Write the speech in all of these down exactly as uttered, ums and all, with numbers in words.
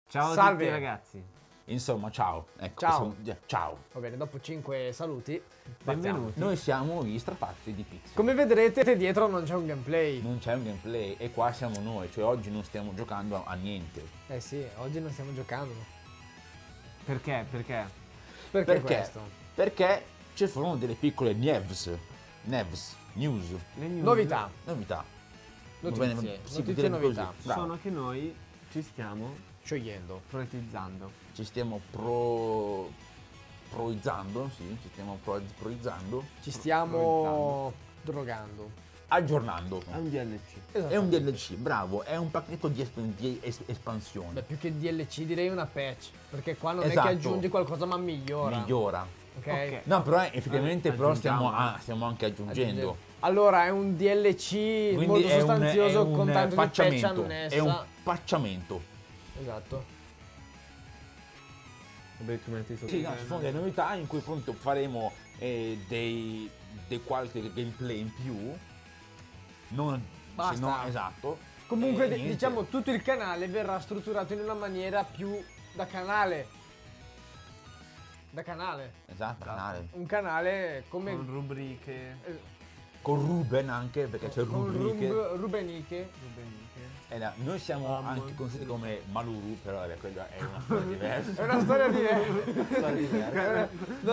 Ciao a Salve. tutti ragazzi. Insomma, ciao. Ecco, Ciao. siamo- ciao. Va bene, dopo cinque saluti, Benvenuti. Noi siamo gli strafatti di Pixel. come vedrete dietro non c'è un gameplay. Non c'è un gameplay e qua siamo noi, cioè oggi non stiamo giocando a, a niente. Eh sì, oggi non stiamo giocando. Perché? Perché? Perché, Perché? questo? Perché ci sono delle piccole nevs, nevs, news, Le news Novità, novità. notizie, Va bene, si notizie può e dire novità. così. Bravo. sono che noi ci stiamo Sciogliendo. proietizzando. Ci stiamo pro... proizzando, sì, ci stiamo pro... proizzando, Ci stiamo drogando. aggiornando. È un D L C. Esatto. È un D L C, bravo, è un pacchetto di, esp- di es- espansione. Beh, più che D L C direi una patch. Perché qua non è Esatto. che aggiungi qualcosa ma migliora. Migliora. Ok? Ok. No, però eh, effettivamente Eh, però stiamo, aggiungiamo. ah, stiamo anche aggiungendo. Allora è un D L C Quindi molto è un- sostanzioso è un con tanto di patch pacciamento, annessa. è un pacciamento. Esatto. Vabbè, tu metti sotto. Sì, no, ci sono delle novità in cui appunto faremo eh, dei, dei qualche gameplay in più. Non Basta. se no, esatto. Comunque E d- niente. diciamo tutto il canale verrà strutturato in una maniera più da canale. Da canale. Esatto, canale. Un canale come Con rubriche. eh, Con Ruben anche, perché c'è con rubriche. Rub- Rubeniche. rubriche. Eh, no, noi siamo Ah, anche molto considerati come Maluru, però vabbè, quella è una storia diversa. È una storia diversa. Storia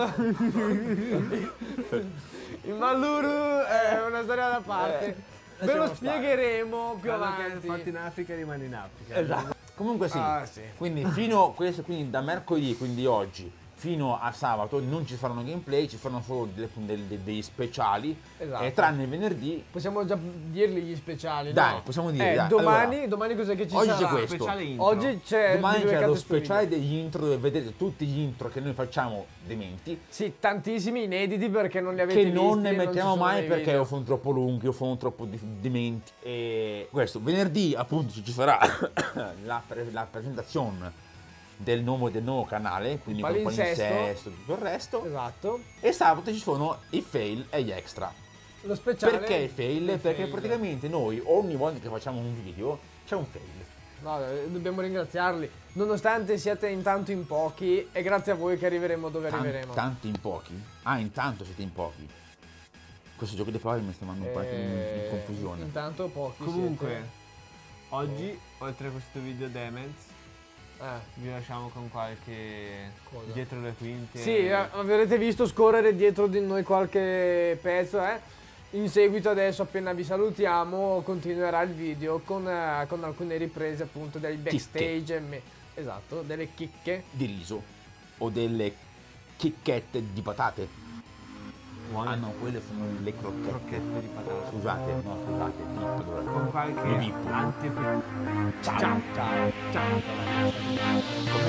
diversa. Il Maluru è una storia da parte. Eh, Ve lo lasciamo stare. spiegheremo più Quello che è avanti. fatto in Africa rimane in Africa. Esatto. Comunque sì. Ah, sì. Quindi fino questo, quindi da mercoledì, quindi oggi, fino a sabato non ci saranno gameplay, ci saranno solo delle- delle- dei speciali. Esatto. E tranne venerdì. Possiamo già dirli gli speciali, Dai, no? possiamo dire, Eh, dai. domani, Allora, domani cos'è che ci oggi sarà? c'è questo. Speciale intro. Oggi c'è Domani video c'è cut lo esclusivo. speciale degli intro dove vedete tutti gli intro che noi facciamo dementi. Sì, tantissimi inediti perché non li avete Che visti. non ne e ci mettiamo sono mai nei perché video. o sono troppo lunghi o sono troppo di- dementi. E questo, venerdì appunto ci sarà la, pre- la presentazione del nuovo, del nuovo canale, quindi con il Palinsesto. palinsesto e tutto il resto. Esatto. E sabato ci sono i fail e gli extra. Lo speciale. Perché i fail? dei Perché fail. praticamente noi ogni volta che facciamo un video c'è un fail. No, eh, dobbiamo ringraziarli. Nonostante siate intanto in pochi, è grazie a voi che arriveremo dove Tan- arriveremo. tanti in pochi? Ah, intanto siete in pochi. Questo gioco di parole mi sta mandando un po' in, in Eh, confusione. Intanto pochi. Comunque, siete. oggi, oltre a questo video Demens, Eh. vi lasciamo con qualche Cosa? dietro le quinte. Sì, eh, avrete visto scorrere dietro di noi qualche pezzo, eh? In seguito adesso, appena vi salutiamo, continuerà il video con, eh, con alcune riprese appunto dei backstage. e me- Esatto, delle chicche. Di riso o delle chicchette di patate. Buone Ah no, quelle sono le crocchette. crocchette di patate. Scusate, no, scusate, bip, dov'è? Con qualche Lo bippo. antipi... Ciao. Ciao, ciao, ciao. Com'è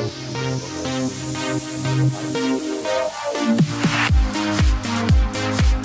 che...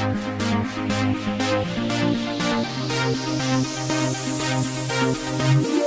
Thank you.